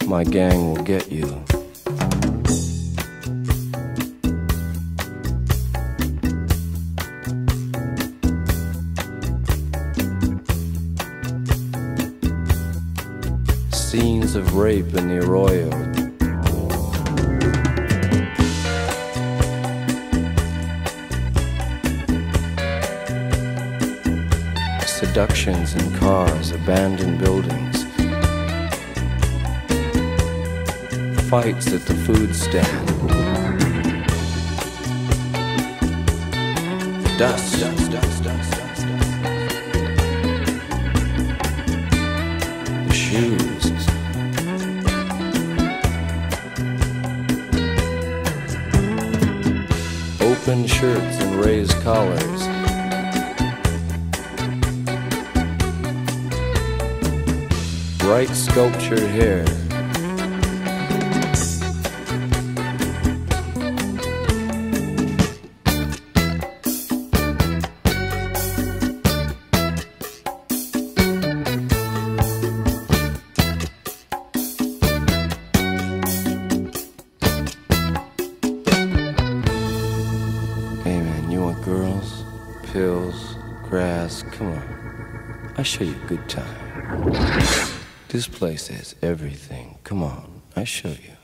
My gang will get you. Scenes of rape in the Arroyo. Seductions in cars, abandoned buildings. Fights at the food stand. Dust. The shoes. Open shirts and raised collars. Bright sculptured hair. Hey man, you want girls, pills, grass? Come on, I'll show you a good time. This place has everything. Come on, I'll show you.